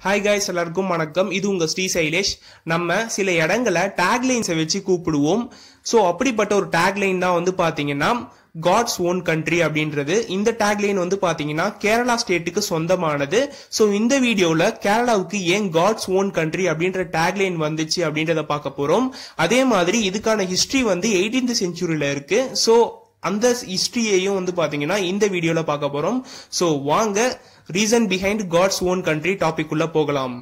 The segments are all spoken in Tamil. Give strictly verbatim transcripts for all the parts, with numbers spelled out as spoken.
ஹாய் காய்ஸ், எல்லாருக்கும் வணக்கம். இது உங்க ஸ்ரீ சைலேஷ். நம்ம சில இடங்களை டேக்லைன்ஸை வச்சு கூப்பிடுவோம். ஸோ அப்படிப்பட்ட ஒரு டேக்லைன் தான் வந்து பாத்தீங்கன்னா காட்ஸ் ஓன் கண்ட்ரி அப்படின்றது. இந்த டேக்லைன் வந்து பாத்தீங்கன்னா கேரளா ஸ்டேட்டுக்கு சொந்தமானது. ஸோ இந்த வீடியோல கேரளாவுக்கு ஏன் காட்ஸ் ஓன் கண்ட்ரி அப்படின்ற டேக்லைன் வந்துச்சு அப்படின்றத பார்க்க போறோம். அதே மாதிரி இதுக்கான ஹிஸ்டரி வந்து எயிட்டீன்த் செஞ்சுரியில இருக்கு. ஸோ அந்த ஹிஸ்டரியையும் வந்து பாத்தீங்கன்னா இந்த வீடியோல பார்க்க போறோம். ஸோ வாங்க reason behind God's own country topic உள்ள போகலாம்.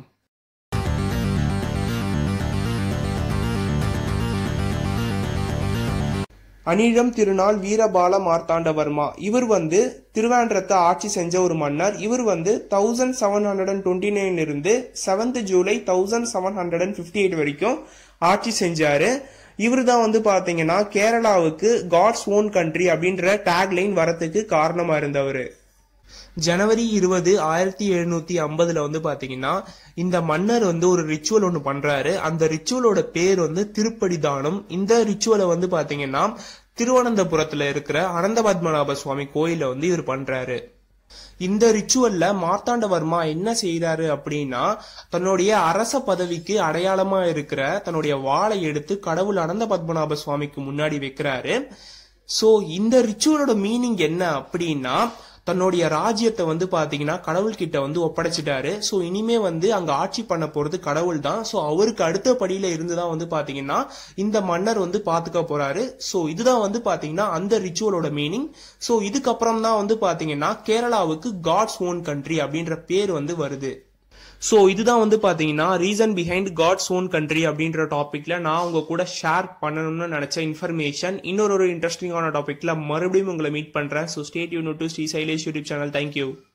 அனிழம் திருநாள் வீரபால மார்த்தாண்டவர்மா இவர் வந்து திருவேண்டரத்தை ஆட்சி செஞ்ச ஒரு மன்னர். இவர் வந்து thousand seven hundred and twenty nine இருந்து seventh July thousand seven hundred and fifty eight வரைக்கும் ஆட்சி செஞ்சாரு. இவர் தான் வந்து பாத்தீங்கன்னா கேரளாவுக்கு காட்ஸ் ஓன் கண்ட்ரி அப்படின்ற டேக்லைன் வரத்துக்கு காரணமா இருந்தவர். ஜனவரி இருபது ஆயிரத்தி எழுநூத்தி ஐம்பதுல வந்து பாத்தீங்கன்னா இந்த மன்னர் வந்து ஒரு ரிச்சுவல் ஒண்ணு பண்றாரு. அந்த ரிச்சுவலோட பேர் வந்து திருப்படி தானம். இந்த ரிச்சுவலை வந்து பாத்தீங்கன்னா திருவனந்தபுரத்துல இருக்கிற அனந்த பத்மநாப சுவாமி கோயில வந்து இவர் பண்றாரு. இந்த ரிச்சுவல்ல மார்த்தாண்டவர்மா என்ன செய்யறாரு அப்படின்னா தன்னுடைய அரச பதவிக்கு அடையாளமா இருக்கிற தன்னுடைய வாளை எடுத்து கடவுள் அனந்த பத்மநாப சுவாமிக்கு முன்னாடி வைக்கிறாரு. சோ இந்த ரிச்சுவலோட மீனிங் என்ன அப்படின்னா தன்னுடைய ராஜ்யத்தை வந்து பாத்தீங்கன்னா கடவுள் கிட்ட வந்து ஒப்படைச்சிட்டாரு. சோ இனிமே வந்து அங்க ஆட்சி பண்ண போறது கடவுள் தான். சோ அவருக்கு அடுத்த படியில இருந்துதான் வந்து பாத்தீங்கன்னா இந்த மன்னர் வந்து பாத்துக்க போறாரு. சோ இதுதான் வந்து பாத்தீங்கன்னா அந்த ரிச்சுவலோட மீனிங். சோ இதுக்கப்புறம் தான் வந்து பாத்தீங்கன்னா கேரளாவுக்கு காட்ஸ் ஓன் கண்ட்ரி அப்படின்ற பேர் வந்து வருது. சோ இதுதான் வந்து பாத்தீங்கன்னா reason behind God's own country அப்படின்ற டாபிக்ல நான் உங்க கூட ஷேர் பண்ணணும்னு நினைச்ச இன்ஃபர்மேஷன். இன்னொரு ஒரு இன்ட்ரெஸ்டிங்கான டாபிக்ல மறுபடியும் உங்களை மீட் பண்றேன். So stay tuned to Shri Sailesh YouTube channel. Thank you.